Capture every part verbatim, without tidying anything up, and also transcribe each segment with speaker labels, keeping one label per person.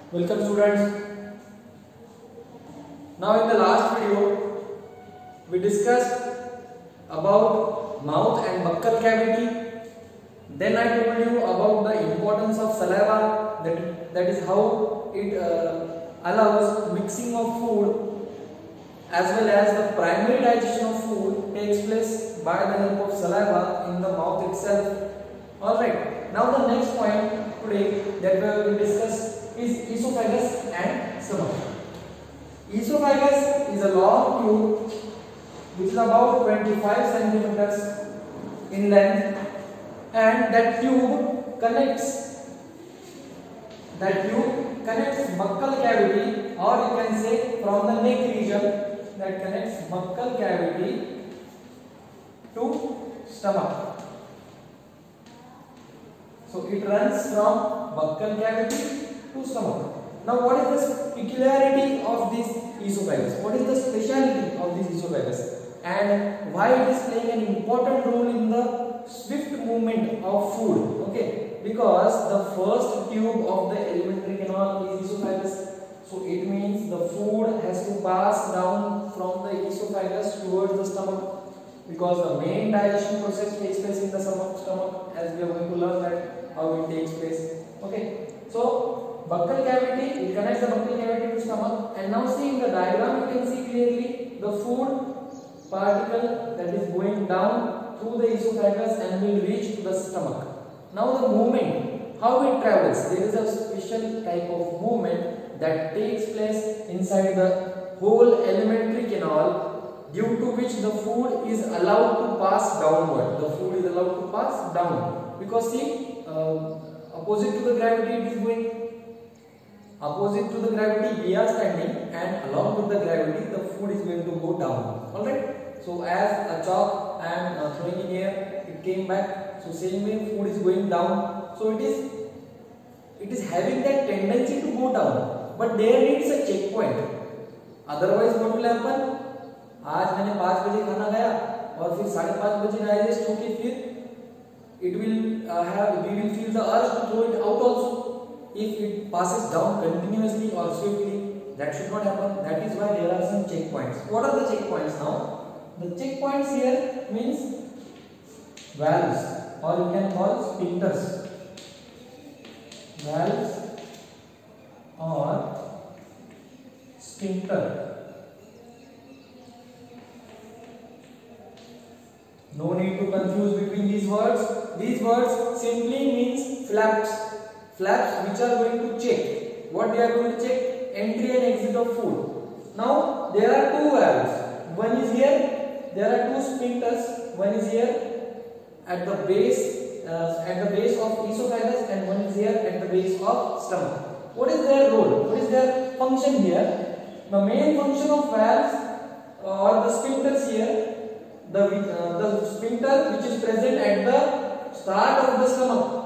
Speaker 1: Welcome students. Now in the last video we discussed about mouth and buccal cavity. Then I told you about the importance of saliva, that, that is how it uh, allows mixing of food as well as the primary digestion of food takes place by the help of saliva in the mouth itself. Alright, now the next point today that we will discuss is esophagus and stomach. Esophagus is a long tube which is about twenty-five centimeters in length, and that tube connects that tube connects buccal cavity, or you can say from the neck region that connects buccal cavity to stomach. So it runs from buccal cavity to stomach. Now what is the peculiarity of this esophagus? What is the speciality of this esophagus? And why it is playing an important role in the swift movement of food? Okay, because the first tube of the alimentary canal is esophagus. So it means the food has to pass down from the esophagus towards the stomach, because the main digestion process takes place in the stomach, stomach as we are going to learn that how it takes place. Okay, so buccal cavity, it connects the buccal cavity to stomach, and now see in the diagram you can see clearly the food particle that is going down through the esophagus and will reach to the stomach. Now the movement, how it travels, there is a special type of movement that takes place inside the whole alimentary canal, due to which the food is allowed to pass downward. The food is allowed to pass down, because see, uh, opposite to the gravity it is going. Opposite to the gravity we are standing, and along with the gravity the food is going to go down. Alright. So as a chalk I am uh, throwing in air, it came back. So same way food is going down. So it is it is having that tendency to go down, but there needs a checkpoint. Otherwise what will happen? आज मैंने पाँच बजे खाना खाया और फिर साढ़े पाँच बजे डाइजेस्ट होके फिर it will uh, have we will feel the urge to throw it out also. If it passes down continuously or swiftly, that should not happen. That is why there are some checkpoints. What are the checkpoints now? The checkpoints here means valves, or you can call sphincters. Valves or sphincter. No need to confuse between these words. These words simply means flaps. Flaps which are going to check. What they are going to check? Entry and exit of food. Now there are two valves. One is here. There are two sphincters. One is here at the base, uh, at the base of esophagus, and one is here at the base of stomach. What is their role? What is their function here? The main function of valves uh, or the sphincters here, the uh, the sphincter which is present at the start of the stomach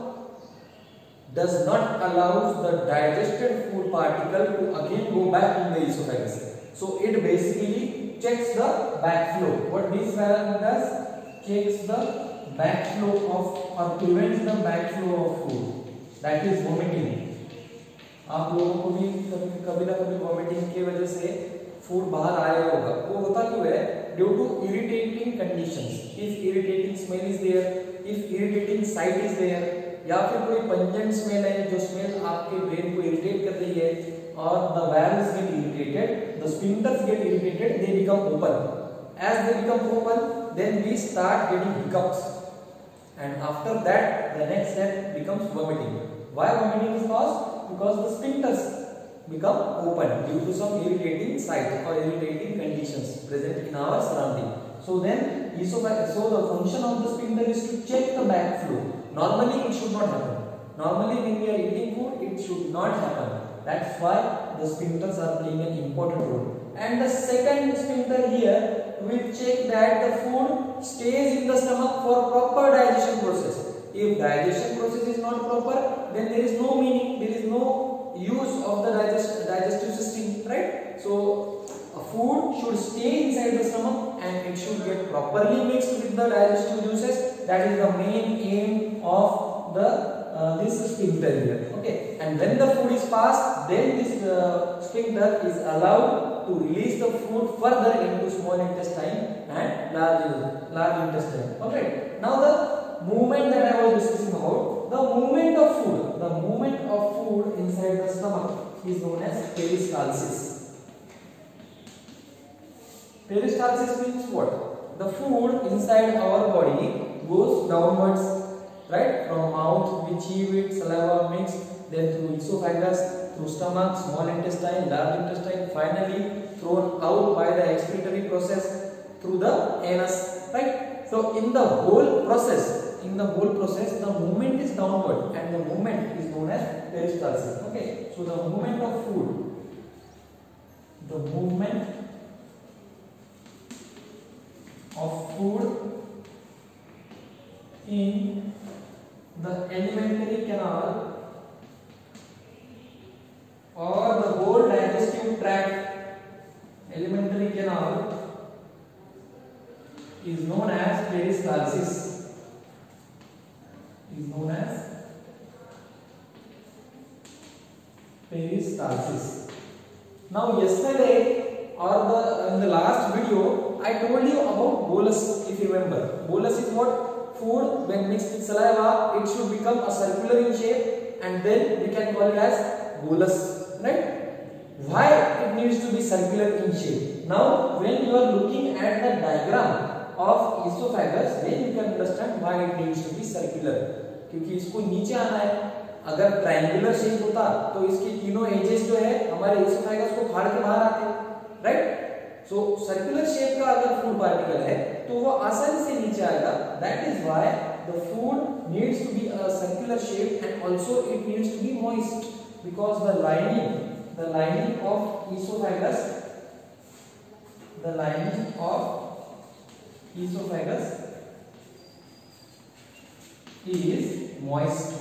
Speaker 1: does not allow the digested food particle to again go back in the esophagus. So it basically checks the backflow. What this valve does? Checks the backflow of, or prevents the backflow of food. That is vomiting. आप लोगों को भी कभी कभी ना कभी vomiting की वजह से food बाहर आया होगा. वो होता क्यों है? Due to irritating conditions. If irritating smell is there, if irritating sight is there, या फिर कोई पंजेंट स्मेल है जो स्मेल आपके ब्रेन को इरिटेट कर रही है, और the valves get irritated, the sphincters get irritated, they become open. As they become open, then we start getting hiccups, and after that the next step becomes vomiting. Why vomiting is caused? Because the sphincters become open due to some irritating sight or irritating conditions present in our surrounding. So then esophagus, so the function of the sphincter is to check the backflow. Normally it should not happen. Normally when we are eating food, it should not happen. That's why the sphincters are playing an important role. And the second sphincter here will check that the food stays in the stomach for proper digestion process. If digestion process is not proper, then there is no meaning, there is no use of the digest, digestive system, right? So a food should stay inside the stomach and it should get properly mixed with the digestive juices. That is the main aim of the uh, this sphincter here. Okay, and when the food is passed, then this uh, sphincter is allowed to release the food further into small intestine and large large intestine. Alright, now the movement that I was discussing about, the movement of food, the movement of food inside the stomach is known as peristalsis. Peristalsis means what? The food inside our body goes downwards, right? From mouth, we chew it, saliva mix, then through esophagus, through stomach, small intestine, large intestine, finally thrown out by the excretory process through the anus, right? So in the whole process, in the whole process, the movement is downward, and the movement is known as peristalsis. Okay, so the movement of food, the movement of food in the alimentary canal or the whole digestive tract, alimentary canal, is known as peristalsis. Is known as peristalsis. Now, yesterday or the in the last video, I told you about bolus. If you remember, bolus is what? Food when mixed with saliva, it should become a circular in shape, and then we can call it as bolus, right? Why it needs to be circular in shape? Now, when you are looking at the diagram of esophagus, then you can understand why it needs to be circular. क्योंकि इसको नीचे आना है. अगर triangular shape होता तो इसके तीनों एजेस जो है हमारे esophagus को फाड़ के बाहर आते, राइट? सो सर्कुलर शेप का अगर फूड पार्टिकल है तो वो आसानी से नीचे आएगा. That is why the food needs to be a circular shape, and also it needs to be moist, because the lining the lining of esophagus the lining of esophagus is moist.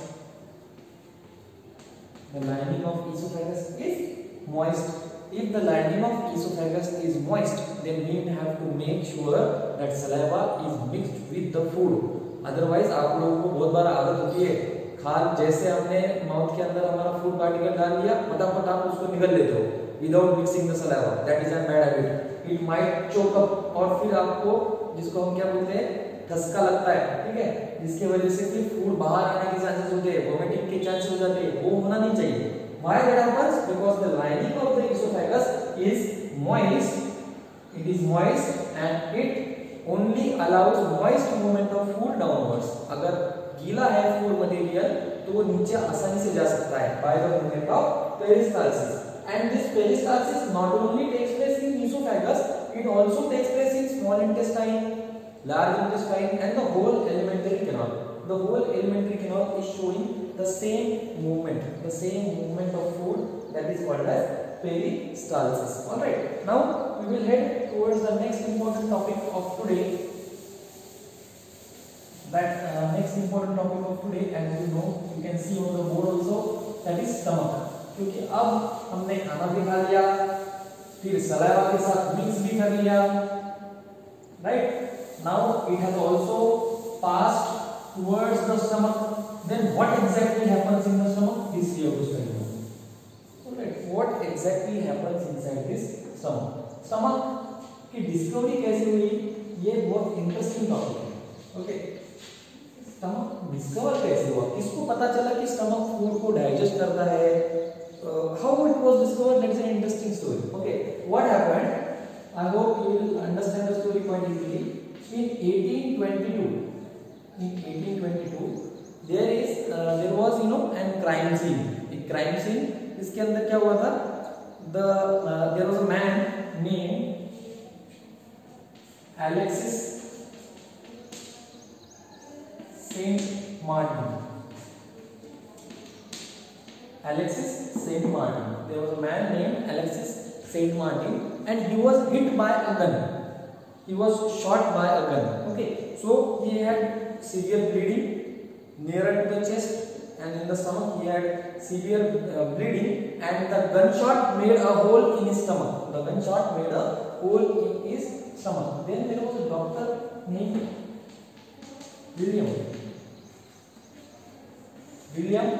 Speaker 1: The lining of esophagus is moist. If the lining of esophagus is moist, then we have to make sure that saliva is mixed with the food. Otherwise, आप लोगों को बहुत बार आदत होती है, खाल जैसे हमने माउथ के अंदर हमारा फूड पार्टिकल डाल दिया, फटाफट आप उसको निगल लेते हो without mixing the saliva. That is a bad habit. It might choke up, और फिर आपको जिसको हम क्या बोलते हैं ठसका लगता है, ठीक है, जिसकी वजह से फिर फूड बाहर आने के चांसेस होते हैं, वोमिटिंग के चांसेस हो जाते हैं. वो होना नहीं चाहिए. Why that happens? Because the lining of the esophagus is moist. It is moist and it only allows moist movement of food downwards. अगर गीला है food material तो वो नीचे आसानी से जा सकता है by the movement of peristalsis. And this peristalsis not only takes place in esophagus, it also takes place in small intestine, large intestine, and the whole alimentary canal. The whole alimentary canal is showing the same movement, the same movement of food, that is called as peristalsis. All right. Now we will head towards the next important topic of today. That uh, next important topic of today, as you know, you can see on the board also, that is stomach. क्योंकि अब हमने खाना भी खा लिया, फिर saliva के साथ मिक्स भी कर लिया, right? Now it has also passed towards the stomach. Then what exactly happens in the stomach? This we have to study. Alright, what exactly happens inside this stomach? Stomach की discovery कैसे हुई? ये बहुत interesting topic है. Okay, stomach discover कैसे हुआ? किसको पता चला कि स्टमक फूड को डाइजेस्ट करता है? How it was discovered? That's an interesting story. Okay, what happened? I hope you will understand the story quite easily. In eighteen twenty-two, in eighteen twenty-two, there is uh, there was you know an crime scene. एक crime scene. इसके अंदर क्या हुआ था? The uh, there was a man named Alexis Saint Martin. Alexis Saint Martin. There was a man named Alexis Saint Martin, and he was hit by a gun. He was shot by a gun. Okay, so he had severe bleeding nearer to the chest, and in the stomach he had severe uh, bleeding, and the gunshot made a hole in his stomach. The gunshot made a hole in his stomach. Then there was a doctor named William. William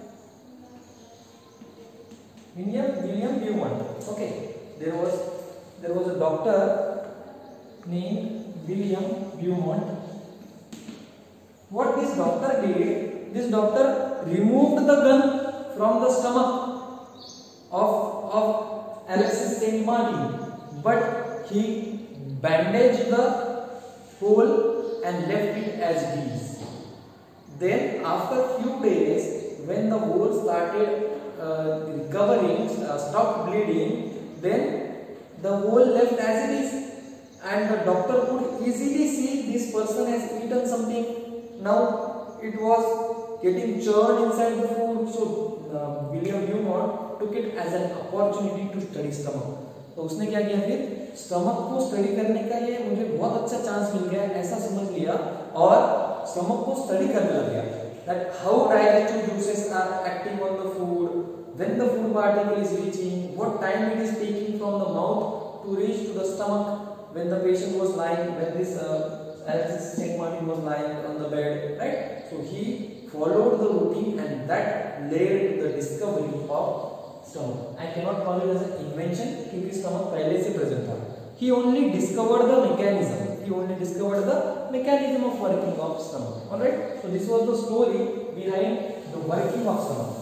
Speaker 1: William William Beaumont. Okay, there was there was a doctor named William Beaumont. What this doctor did, this doctor removed the gun from the stomach of of Alexis Saint Martin, but he bandaged the hole and left it as is. Then after few days, when the hole started uh, recovering, uh, stopped bleeding, then the hole left as it is, and the doctor could easily see this person has eaten something. Now it was getting churned inside the food, so uh, William Beaumont took it as an opportunity to study stomach. तो उसने क्या किया, फिर stomach को study करने का ये मुझे बहुत अच्छा चांस मिल गया, ऐसा समझ लिया और स्टमक को स्टडी करने लग गया. That how digestive juices are acting on the food, when the food particle is reaching, what time it is taking from the mouth to reach to the stomach. When the patient was lying, when this uh, Alexis Saint Martin was lying on the bed, right? So he followed the routine, and that led to the discovery of stomach. I cannot call it as an invention क्योंकि stomach पहले से present था. He only discovered the mechanism. He only discovered the mechanism of working of stomach. All right. So this was the story behind the working of stomach.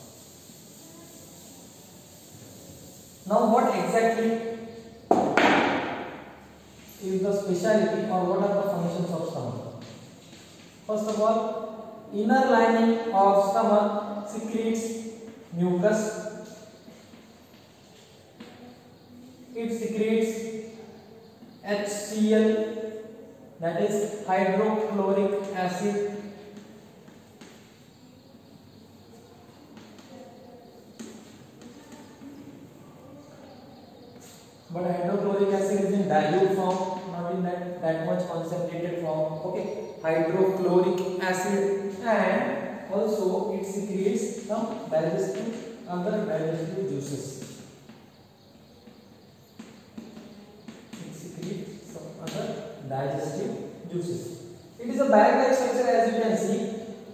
Speaker 1: Now, what exactly is the speciality, or what are the functions of stomach? First of all, inner lining of stomach secretes mucus. It secretes H C l, that is hydrochloric acid. But hydrochloric acid is in dilute form, not in that, that much concentrated form. Okay, hydrochloric acid, and also it secretes some digestive, other digestive juices. Digestive juices. It is a bag-like structure, as you can see.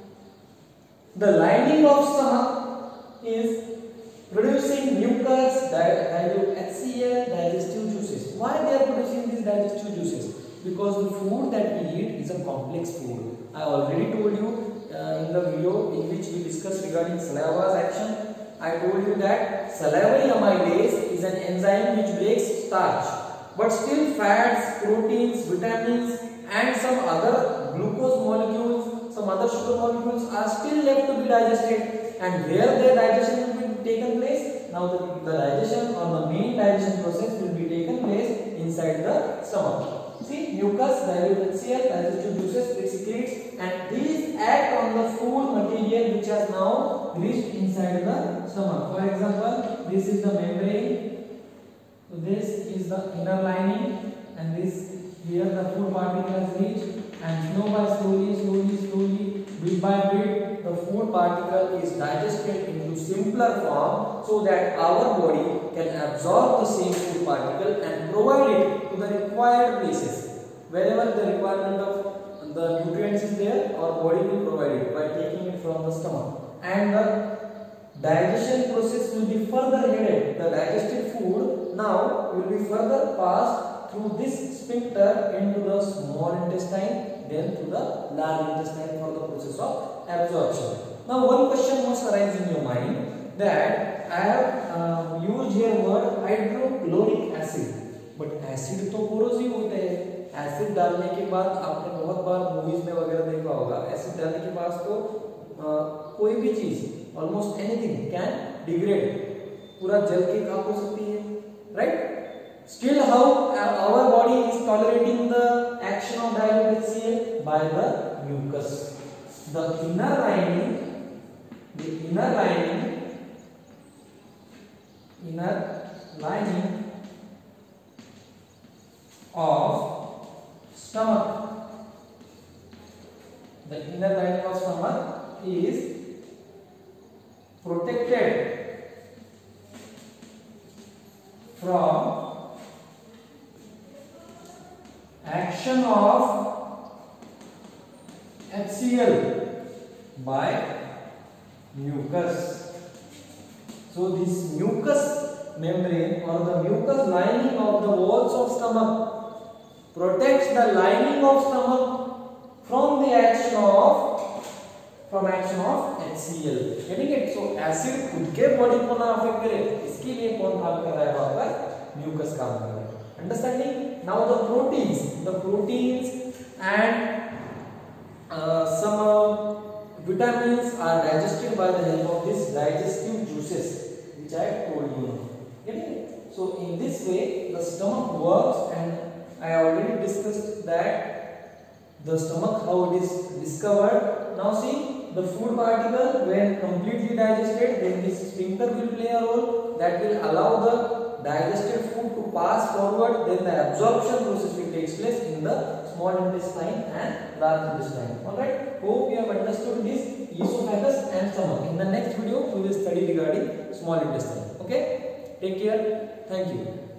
Speaker 1: The lining of stomach is producing mucus, dilute H C l, digestive juices. Why they are producing these digestive juices? Because the food that we eat is a complex food. I already told you uh, in the video in which we discussed regarding saliva's action. I told you that salivary amylase is an enzyme which breaks starch. But still fats, proteins, vitamins and some other glucose molecules, some other sugar molecules are still left to be digested. And where their digestion will be taken place? Now the, the digestion or the main digestion process will be taken place inside the stomach. See, mucus, dilute H C l, digestive juices, it secretes, and these act on the food material which has now reached inside the stomach. For example, this is the membrane. So this is the inner lining, and this here the food particle has reached, and slow by slowly, slowly, slowly, bit by bit, the food particle is digested into simpler form so that our body can absorb the same food particle and provide it to the required places. Wherever the requirement of the nutrients is there, our body will provide it by taking it from the stomach. And the digestion process will be further headed. The digested food now will be further passed through this sphincter into the small intestine, then to the large intestine for the process of absorption. Now one question must arise in your mind that I have uh, used here word hydrochloric acid, but acid तो corrosive होते हैं. Acid डालने के बाद आपने बहुत बार movies में वगैरह देखा होगा, एसिड डालने के बाद तो आ, कोई भी चीज ऑलमोस्ट एनीथिंग कैन डिग्रेड, पूरा जल के खाक हो सकती है, right? Still how our body is tolerating the action of dilute H C l by the mucus. The inner lining, the inner lining, inner lining of stomach, the inner lining of stomach is protected from action of H C l by mucus. So this mucous membrane or the mucous lining of the walls of stomach protects the lining of stomach from the action of from action of H C l. getting it? So acid खुद के body को ना affect करे, इसके लिए कौन काम कर रहा है? वहां पर म्यूकस काम कर रहा है. Understanding? Now the proteins, the proteins and uh, some uh, vitamins are digested by the help of this digestive juices, which I told you. Getting it? So in this way, the stomach works, and I already discussed that the stomach how it is discovered. Now see, the food particle when completely digested, then this sphincter will play a role that will allow the digested food to pass forward, then the absorption process will take place in the small intestine and large intestine. Alright, hope you have understood this esophagus and stomach. In the next video we will study regarding small intestine. Okay, take care, thank you.